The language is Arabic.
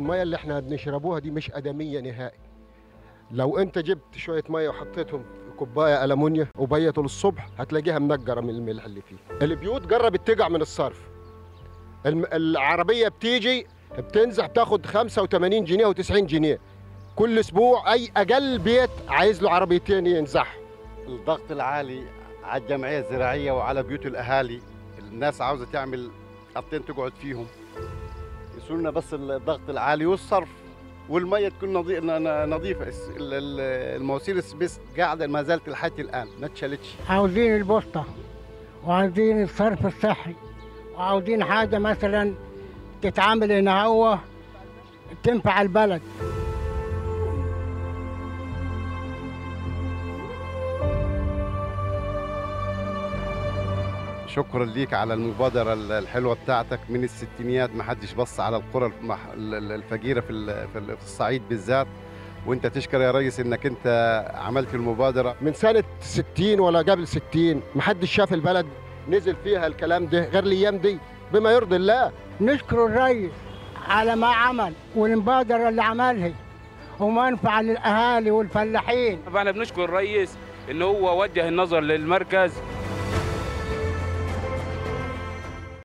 الميه اللي احنا بنشربوها دي مش آدمية نهائي. لو انت جبت شوية ميه وحطيتهم في كوباية ألمونيا وبيتوا للصبح هتلاقيها منجرة من الملح اللي فيه. البيوت جربت تقع من الصرف. العربية بتيجي بتنزح بتاخد 85 جنيه و90 جنيه كل اسبوع. اي اقل بيت عايز له عربيتين ينزح. الضغط العالي على الجمعيه الزراعيه وعلى بيوت الاهالي، الناس عاوزه تعمل خطين تقعد فيهم، يسوا لنا بس الضغط العالي والصرف والميه تكون نظيفه. المواسير السبيس قاعده ما زالت لحد الان ما اتشالتش. عاوزين البوسطه وعاوزين الصرف الصحي وعاوزين حاجه مثلا تتعامل هنا هو تنفع البلد. شكرا ليك على المبادرة الحلوة بتاعتك. من الستينيات ما حدش بص على القرى الفقيرة في الصعيد بالذات، وانت تشكر يا ريس انك انت عملت المبادرة. من سنة 60 ولا قبل 60 ما حدش شاف البلد نزل فيها الكلام ده غير الايام دي بما يرضي الله. نشكر الرئيس على ما عمل والمبادرة اللي عملها ومنفعة للأهالي والفلاحين. فاحنا بنشكر الرئيس ان هو وجه النظر للمركز